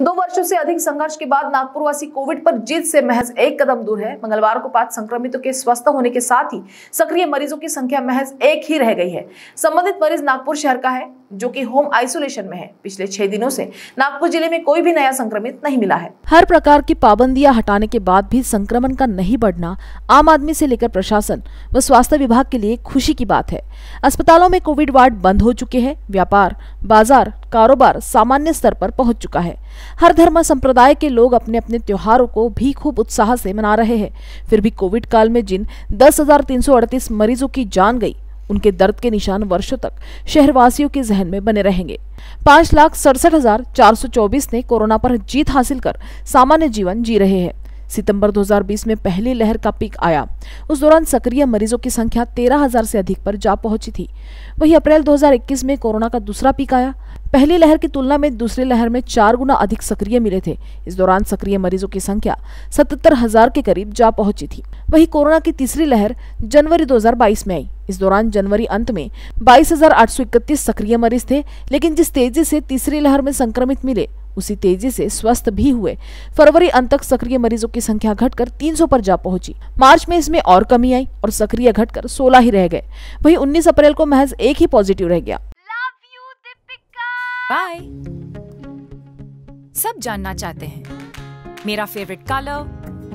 2 वर्षों से अधिक संघर्ष के बाद नागपुर वासी कोविड पर जीत से महज 1 कदम दूर है। मंगलवार को 5 संक्रमितों के स्वस्थ होने के साथ ही सक्रिय मरीजों की संख्या महज 1 ही रह गई है। संबंधित मरीज नागपुर शहर का है, जो कि होम आइसोलेशन में है। पिछले 6 दिनों से नागपुर जिले में कोई भी नया संक्रमित नहीं मिला है। हर प्रकार की पाबंदियां हटाने के बाद भी संक्रमण का नहीं बढ़ना आम आदमी से लेकर प्रशासन व स्वास्थ्य विभाग के लिए खुशी की बात है। अस्पतालों में कोविड वार्ड बंद हो चुके हैं। व्यापार, बाजार, कारोबार सामान्य स्तर पर पहुंच चुका है। हर धर्म संप्रदाय के लोग अपने अपने त्योहारों को भी खूब उत्साह से मना रहे हैं। फिर भी कोविड काल में जिन 10,338 मरीजों की जान गई, उनके दर्द के निशान वर्षों तक शहरवासियों के जहन में बने रहेंगे। 5,67,424 ने कोरोना पर जीत हासिल कर सामान्य जीवन जी रहे हैं। सितंबर 2020 में पहली लहर का पीक आया। उस दौरान सक्रिय मरीजों की संख्या 13,000 से अधिक पर जा पहुंची थी। वहीं अप्रैल 2021 में कोरोना का दूसरा पीक आया। पहली लहर की तुलना में दूसरी लहर में 4 गुना अधिक सक्रिय मिले थे। इस दौरान सक्रिय मरीजों की संख्या 77,000 के करीब जा पहुंची थी। वहीं कोरोना की तीसरी लहर जनवरी 2022 में आई। इस दौरान जनवरी अंत में 22,831 सक्रिय मरीज थे, लेकिन जिस तेजी से तीसरी लहर में संक्रमित मिले, उसी तेजी से स्वस्थ भी हुए। फरवरी अंत तक सक्रिय मरीजों की संख्या घटकर 300 पर जा पहुंची। मार्च में इसमें और कमी आई और सक्रिय घटकर 16 ही रह गए। वहीं 19 अप्रैल को महज 1 ही पॉजिटिव रह गया। बाय। सब जानना चाहते हैं मेरा फेवरेट कलर,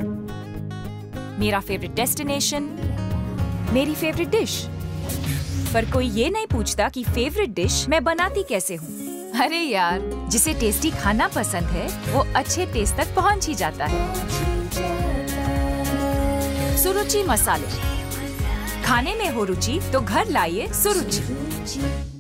मेरा फेवरेट डेस्टिनेशन, मेरी फेवरेट डिश, पर कोई ये नहीं पूछता कि फेवरेट डिश मैं बनाती कैसे हूँ। अरे यार, जिसे टेस्टी खाना पसंद है वो अच्छे टेस्ट तक पहुँच ही जाता है। सुरुचि मसाले, खाने में हो रुचि तो घर लाइए सुरुचि।